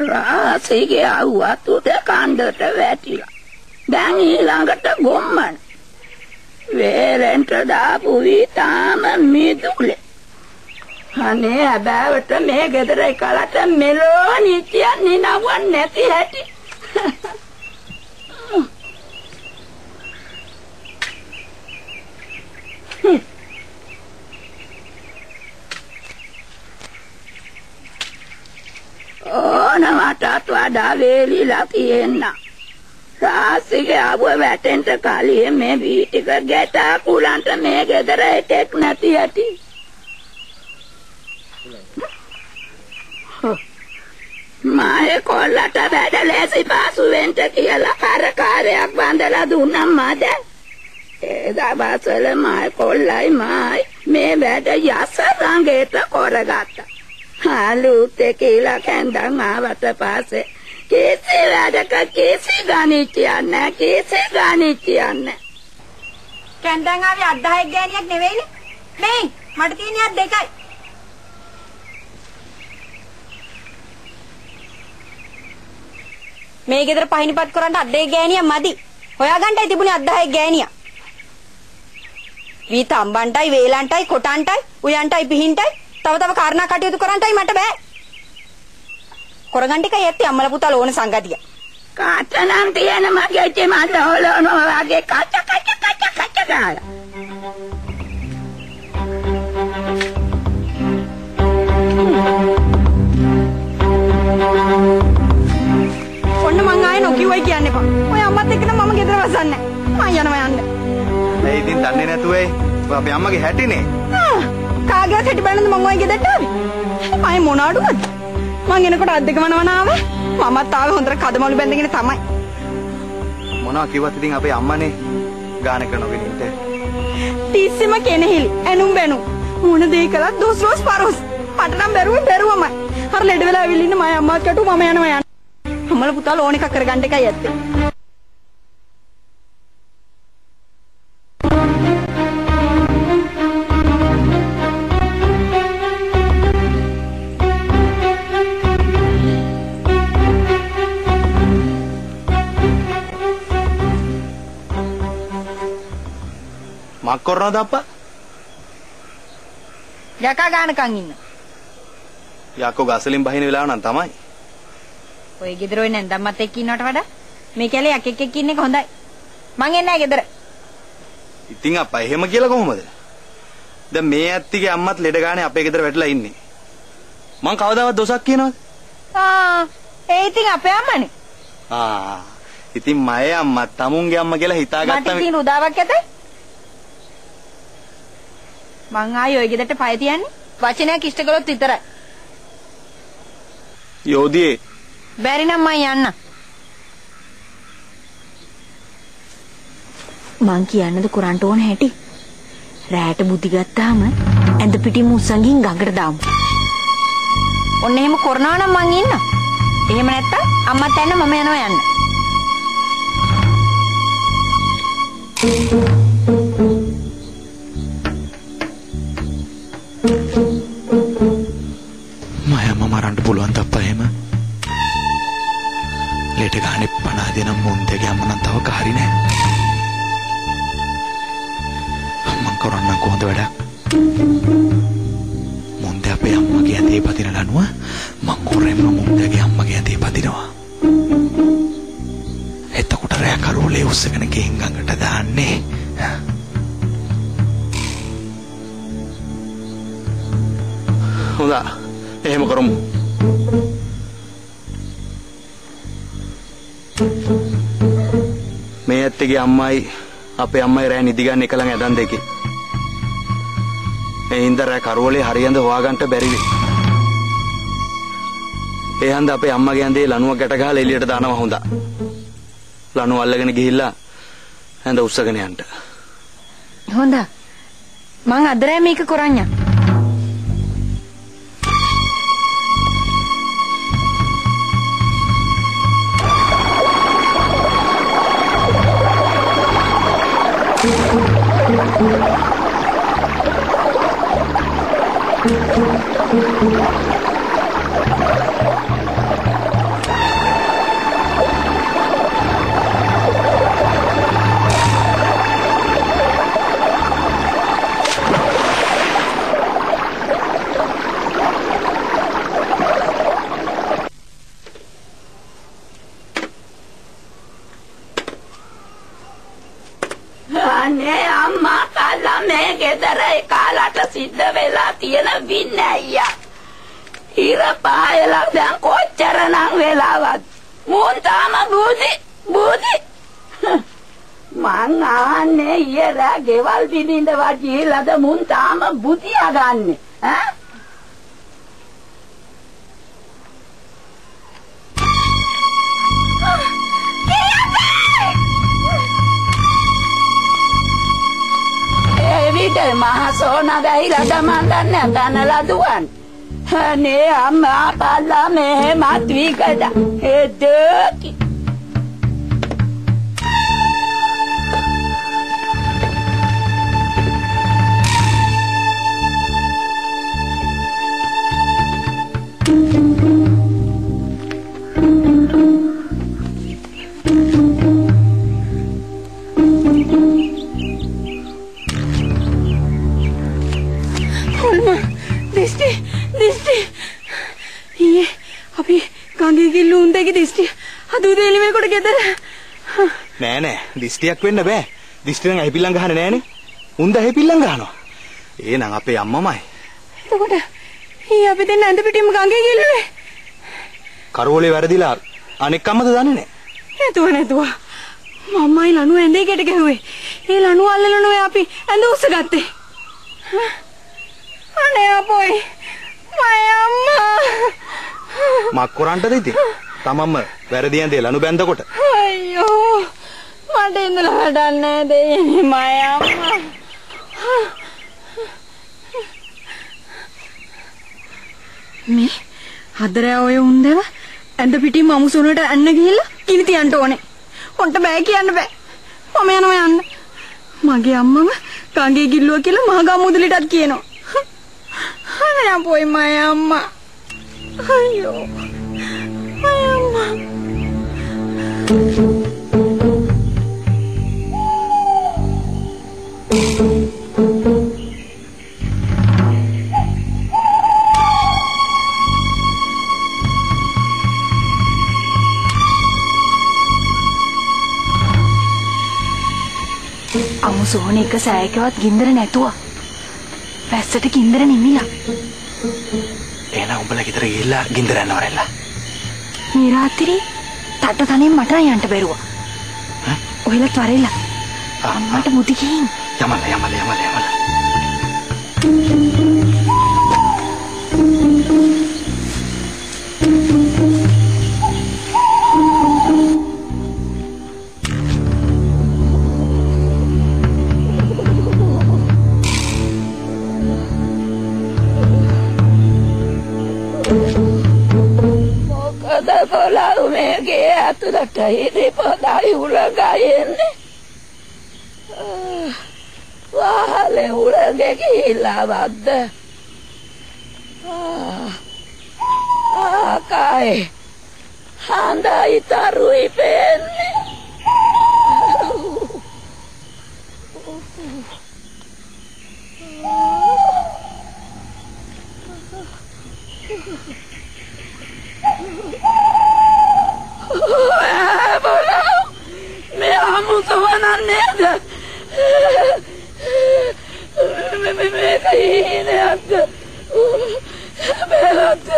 රාසීගේ ආවුවත් උඩ කණ්ඩට වැටිලා. දැන් ඊළඟට ගොම්මන. වේරෙන්ට දාපු තාම මිදුලේ. අනේ අබෑවට මේ ගෙදර එකලට මෙලෝ නිතියක් නිනවන්නේ නැති හැටි. ඕනවටත් වඩා වේලිලා තියෙන්න. රාසිගේ ආව වැටෙන්ට කලින් මේ වීටික ගැටා කුලන්ට මේ ගෙදර එකෙක් නැති ඇති. මායේ කොල්ලට වැඩ ලැසි පාසු වෙන්න කියලා කරකාරයක් බඳලා දුන්නා මද. ඒ දවස්වල මායේ කොල්ලයි මායි මේ වැඩ යස රංගේට කරගත්තා. අලුත් කියලා කැන්දන් ආවට පස්සේ කේසි වැඩක කේසි ගණිතියක් නෑ කේසි ගණිතියක් නෑ. කැන්දන් ආවේ 1000ක් ගෑණියක් නෙවෙයිනේ. මේ මට තියෙන දෙකයි. මේ ගෙදර පහිනිපත් කරන්න අද්දේ ගෑණියක් මදි. හොයාගන්නයි තිබුණේ 1000ක් ගෑණියක්. වීත අම්බන්ටයි වේලන්ටයි කොටන්ටයි උයන්ටයි පිහින්ටයි තව කාරණා කටයුතු කරන්නයි මට බෑ. කරගන්න ටිකයි ඇත්තේ අම්මලා පුතාලා ඕන සංගතිය. කාටනම් තියෙන මගේ චෙමල්ල හොලනවා වගේ කච ගාලා. ඔන්න මං ආයේ නොකියුවයි කියන්න එපා. ඔය අම්මත් එක්ක නම් මම ගෙදර වසන්නේ නැහැ. මං යනවා යන්න. මේ ඉතින් දන්නේ නැතුව අපේ අම්මගේ හැටිනේ. කාගේවත් හැටි බලනද මං ඔය ගෙදරට ආවේ? මම මොනාඩුවද? මං එනකොට අද්දක වනවන ආවේ. මමත් ආවේ හොඳට කදමලු බැඳගෙන තමයි. මොනවා කිව්වත් ඉතින් අපේ අම්මනේ ගාන කරනගෙන ඉන්න. තිස්සෙම කෙනෙහිලි ඇනුම් බැනු. මොන දෙයක් කළත් දොස් රෝස් පරොස්. මට නම් බැරුවමයි. අර ලෙඩ වෙලා ඇවිල්ලා ඉන්න මම අම්මාත් කටු මම යනවා යන්න. අම්මලා පුතාලා ඕන එකක් කරගන්න එකයි ඇත්තේ. මක් කරනවද අප්පා? යකා ගානකන් ඉන්න. යකෝ ගසලින් බහින වෙලාව නම් තමයි. ඔය ගෙදර ඔය නැන්දම්මත් එක්ක ඉන්නවට වඩා මේ කැලේ යකෙක් එක්ක ඉන්න එක හොඳයි. මං එන්නේ නැහැ ගෙදර. ඉතින් අප්පා එහෙම කියලා කොහොමද? දැන් මේ ඇත්තිගේ අම්මත් ලෙඩ ගානේ අපේ ගෙදර වැටලා ඉන්නේ. මං කවදාවත් දොසක් කියනවද? ඒ ඉතින් අපේ අම්මනේ. ඉතින් මගේ අම්මා තමුන්ගේ අම්මා කියලා හිතාගත්තා. මට තියෙන උදාවක් ඇතේ. මං ආයේ ඔය ගෙදරට පය තියන්නේ වචනයක් ඉෂ්ට කළොත් විතරයි. යෝධියේ බැරි නම් මං යන්න. මං කියන්නද කුරන්ට ඕන හැටි. රැට බුද්ධි ගත්තාම ඇඳ පිටින් මුස්සන්ගින් ගඟට දාමු. ඔන්න එහෙම කරනවා නම් මං ඉන්න. එහෙම නැත්තම් අම්මත් යන්න මම යනවා යන්න. මම මරන්න පුළුවන් තප්පා එහෙම. ලෙඩ ගානේ පණ දෙනම් මොන්දේගේ අම්ම නම් තව කාරි නෑ. මං කරන්න කොහොමද වැඩක්? මොන්දේ අපේ අම්මගේ ඇඳේ පදින ලනුව මං හොරෙන්ම මොන්දේගේ අම්මගේ ඇඳේ පදිනවා. එතකොට රෑ කරෝලේ උස්සගෙන ගෙන් ගඟට දාන්නේ. හොඳා එහෙම කරමු. මේ ඇත්තගේ අම්මයි අපේ අම්මයි රෑ නිදි ගන්න එක ළඟ ඇඳන් දෙකේ. ඒ හින්දා රෑ කරවලේ හරියඳ හොයාගන්න බැරි වෙයි. ඒ හන්ද අපේ අම්මගේ ඇඳේ ලණුවක් ගැට ගහලා එළියට දානවා හොඳා. ලණුව අල්ලගෙන ගිහිල්ලා ඇඳ උස්සගෙන යන්න. හොඳා. මං අද රෑ මේක කරන්නම්. අනේ අම්මා කල්ලා මේ ගෙදර කාලට සිද්ධ වෙලා තියෙන වින්නයියා. ඉර පායලා දැන් කොච්චරනම් වෙලාවත් මුන් තාම බුදි මං ආන්නේ ඊයලා ගෙවල් බිඳින්දවත් ගිහිල්ලාද මුන් තාම බුදියා ගන්නෙ ඈ එවිට මහා සෝනා ගහිලා තමන් දන්නේ තනලා දුවන් අනේ අම්මා පල්ලා මෙහෙමත් විකද එදකි දිස්ටි ඊයේ අපි ගංගේ කිල්ලුන් දෙකේ දිස්ටි අදුදේ එළිමේකට ගෙදර නෑ දිස්ටියක් වෙන්න බෑ. දිස්ටි නම් ඇහිපිල්ලම් ගහන්නේ නෑනේ. උන්ද ඇහිපිල්ලම් ගහනවා. එහෙනම් අපේ අම්මමයි. එතකොට ඊයේ අපි දෙන්න ඇඳ පිටින්ම ගංගේ කිල්ලුවේ. කරවලේ වැරදිලා අනෙක් අම්මද දන්නේ නෑ. නැතුව මම්මයි ලනු ඇඳේ කෙට ගැහුවේ. ඒ ලනු අල්ලලා නෝ අපි ඇඳ උස්සගත්තේ. අනේ අපෝයි මයි අම්මා මක් කරන්නද ඉතින් තමම්ම වැරදි ඇඳේ ලනු බැන්දකොට අයියෝ මට ඉඳලා වැඩක් නැහැ දෙයියනේ මයි අම්මා මේ හදරෑ ඔය උන්දව ඇඳ පිටින් මමුසුනට ඇන්න ගිහිල්ලා කිනි තියන්න ඕනේ හොන්ට බෑ කියන්න බෑ මම යනවා යන්න මගේ අම්මම ගංගේ ගිල්ලුව කියලා මහගම් මුදලිටත් කියනවා අනේ අපෝයි මයි අම්මා අයියෝ මයි අම්මා අමු සෝන එක සෑයකවත් ගින්දර නැතුව වැස්සට ගින්දර නිමිලා එහෙනම් උඹලා ගෙදර ගිහිල්ලා ගින්දර යනවරෙල්ලා මේ රාත්‍රී තට්ට තනින් මට යන්න බැරුවා ඔයලා ත්වරෙලා අම්මට මුති ගිහින් යමල Kalau mereka itu dah cahaya pada ulang ini, wah le ulang gila banget, kai, anda itarui penne. मैं आमू तो बनाने दे मैं कहीं नहीं आता मैं आता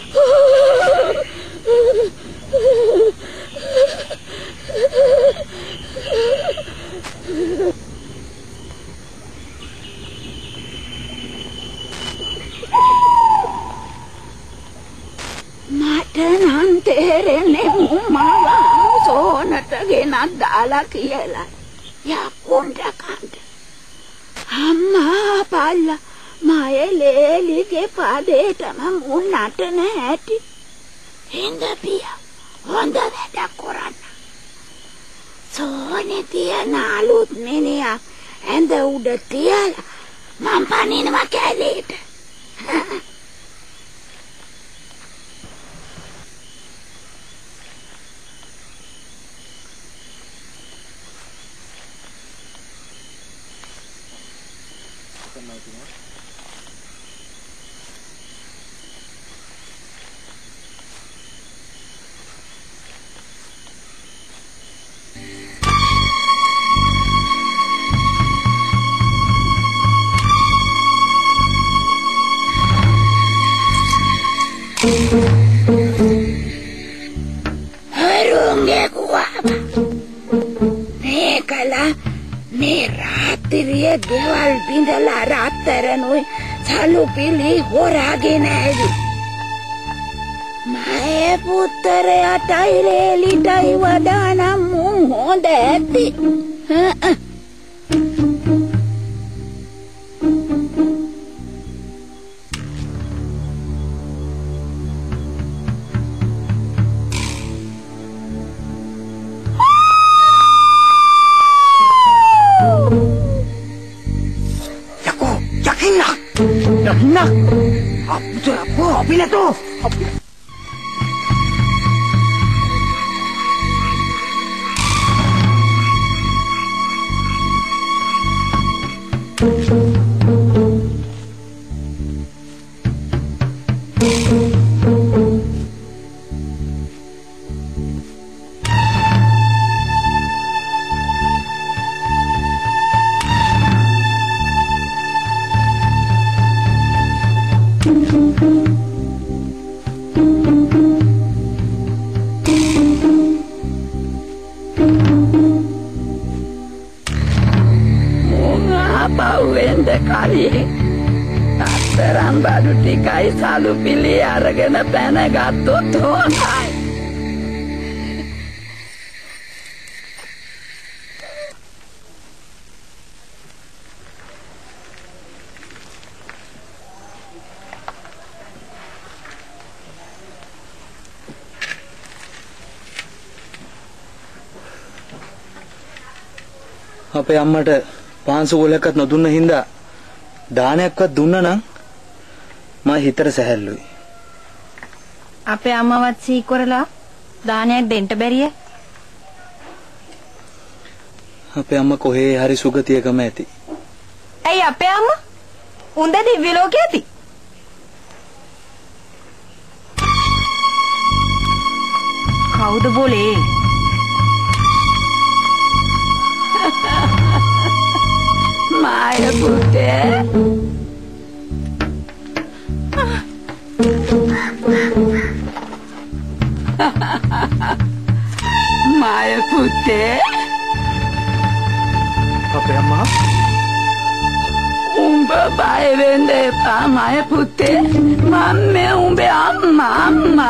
Makanan terene mumala soonat genat dala kiyala ya kunda kanda amma palla maye leli ke padetama munnata නැති hinda piya honda වැඩ කරන්න සෝනේ තියන අලුත් මිනිහා ඇඳ උඩ තියලා මං පනිනවා කැලේට මේ රාත්‍රියේ ගෙවල් බිඳලා රාත්තරනුයි සලු පිලි හොරාගෙන ඇවි. මගේ පුත්‍රයාටයි ලේලිටයි වඩා නම් මුන් හොඳ ඇති. Yakinlah. Apa bila tu? Terang baru tikai selalu pilih argana pena gato tuai. අපේ අම්මට පාන්සු ගොලයක්වත් නොදුන්න හින්දා දානයක්වත් දුන්නා නම් මම හිතට සැහැල්ලුයි. අපේ අම්මවත් සීකොරලා දානයක් දෙන්න බැරිය. අපේ අම්මා කොහේ හරි සුගතියකම ඇති. ඇයි අපේ අම්මා? උන්ද දිව්‍ය ලෝකේ ඇති. කවුද බෝලේ? Maya putih. Maya putih. Apa amma? Umbe bayi vende pa Maya putih. Mamme umbe amma.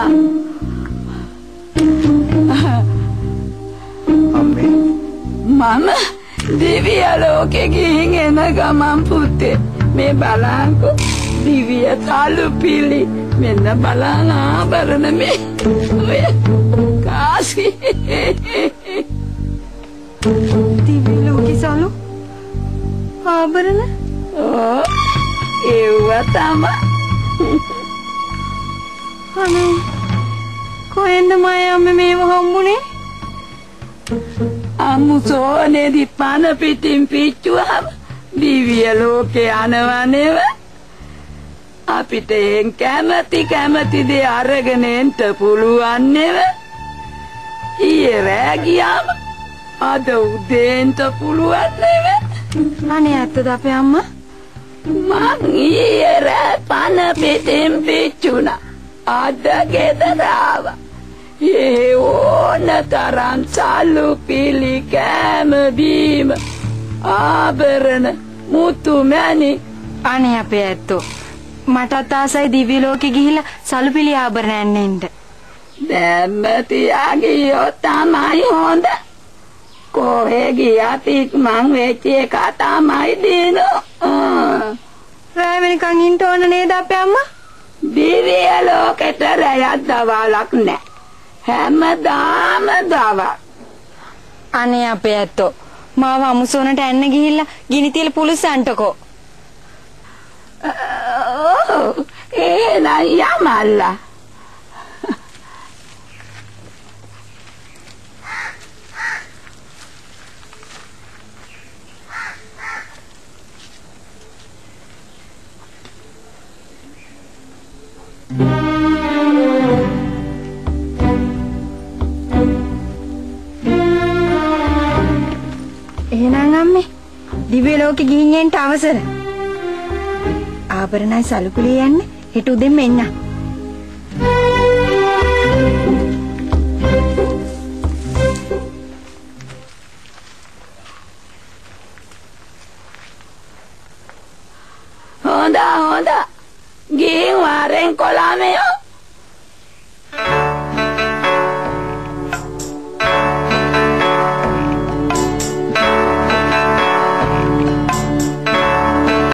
Amme. Mama. දිවිය ලෝකෙ ගිහින් එන ගමන් පුතේ මේ බලංකො දිවිය සලු පිලි මෙන්න බලං ආභරණ මේ ඔය කාසි දිව්‍ය ලෝකේ සලු ආභරණ ඒව තමයි අනේ කොහෙන්ද මම මේව හම්බුනේ අමුසෝනේ දිපන පිටින් පිච්චුවම දිව්‍ය ලෝකේ යනවනේව අපිට එන් කැමති දේ අරගෙන එන්න පුළුවන් නේව ඊයේ රෑ ගියාම අද උදේන්ට පුළුවන් නේව අනේ ඇත්තද අපේ අම්මා මං ඊයේ රෑ පන පිටින් පිච්චුණා අද ගෙදර ආවා ये ඕන තරම් සලු පිලි කෑම බීම ආභරණ මුතු මැණි අනේ අපේ ඇත්තෝ මටත් ආසයි දිව්‍ය ලෝකෙ ගිහිල්ලා සලු පිලි ආභරණ එන්න දැම්ම තියාගියෝ තමයි හොඳ කොහෙ ගියත් මං වෙච්ච එක තමයි දිනෝ රෑ වෙනකන් ඉන්න ඕන නේද අපේ අම්මා දිව්‍ය ලෝකෙට රැයක් දවල්ක් නැහැ හැමදාම දවල් අනේ අපේ ඇත්තෝ මාව අමුසොනට එන්න ගිහිල්ලා ගිනි තියලා පුලුසන්ටකෝ එහෙනම් යමල්ලා එහෙනම් අම්මේ දිව්‍ය ලෝකෙ ගිහින් එන්න අවසර ආභරණයි සලුකුලේ යන්නේ හෙට උදෙන්ම එන්න හොඳ ගිහින් වාරෙන් කොලාමයෝ